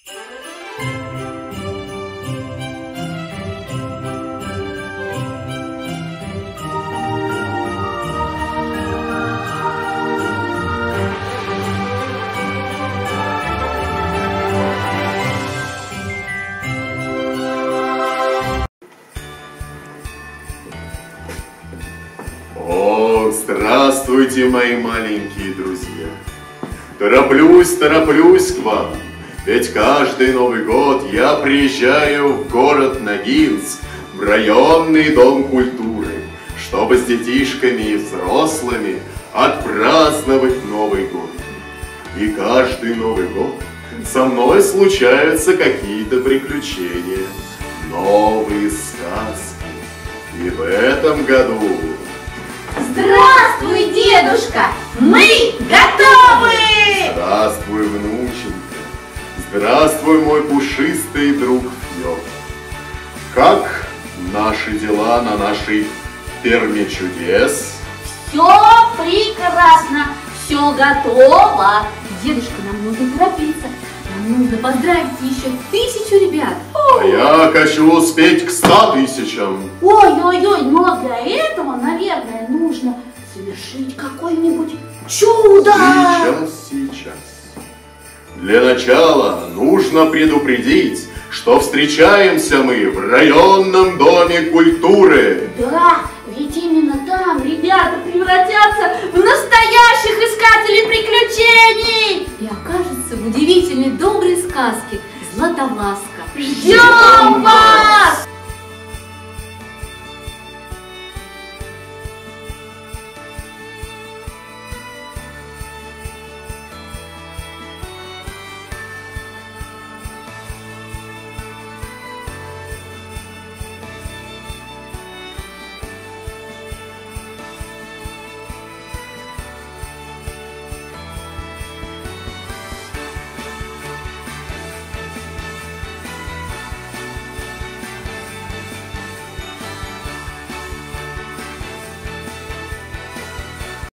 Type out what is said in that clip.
Здравствуйте, мои маленькие друзья! Тороплюсь к вам, ведь каждый Новый год я приезжаю в город Ногинск, в районный дом культуры, чтобы с детишками и взрослыми отпраздновать Новый год. И каждый Новый год со мной случаются какие-то приключения, новые сказки. И в этом году... Здравствуй, дедушка! Мы готовы! Здравствуй, внученька! Здравствуй, мой пушистый друг Фьёд! Как наши дела на нашей ферме чудес? Все прекрасно! Все готово! Дедушка, нам нужно торопиться. Нам нужно поздравить еще 1000 ребят. А я хочу успеть к 100 000. Ой-ой-ой, но для этого, наверное, нужно совершить какое-нибудь чудо. Сейчас. Для начала нужно предупредить, что встречаемся мы в районном доме культуры. Да, ведь именно там ребята превратятся в настоящих искателей приключений. И окажутся в удивительной доброй сказке «Златовласка». Ждем вас!